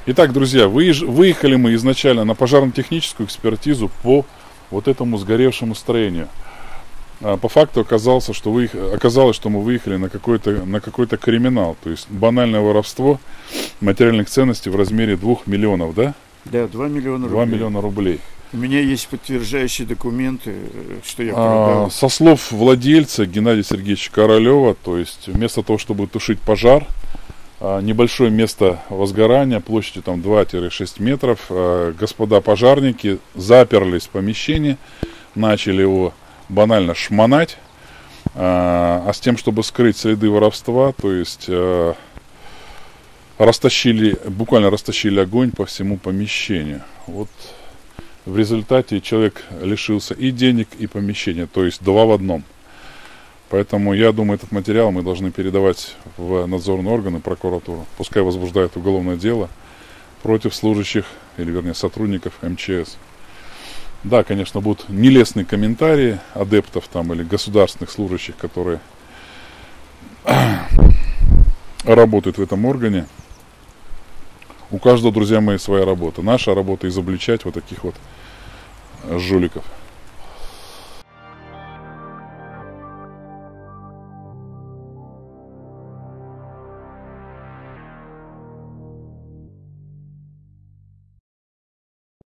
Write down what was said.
Итак, друзья, выехали мы изначально на пожарно-техническую экспертизу по вот этому сгоревшему строению. По факту оказалось, что мы выехали на какой-то криминал, то есть банальное воровство материальных ценностей в размере 2 миллионов, да? Да, 2 миллиона рублей. 2 миллиона рублей. У меня есть подтверждающие документы, что я продал. Со слов владельца Геннадия Сергеевича Королева, то есть вместо того, чтобы тушить пожар, небольшое место возгорания площадью там 2-6 метров, господа пожарники заперлись в помещении, начали его банально шмонать, а с тем, чтобы скрыть следы воровства, то есть буквально растащили огонь по всему помещению. Вот в результате человек лишился и денег, и помещения, то есть 2 в 1. Поэтому я думаю, этот материал мы должны передавать в надзорные органы, прокуратуру. Пускай возбуждают уголовное дело против служащих, или вернее сотрудников МЧС. Да, конечно, будут нелестные комментарии адептов там или государственных служащих, которые работают в этом органе. У каждого, друзья мои, своя работа. Наша работа изобличать вот таких вот жуликов.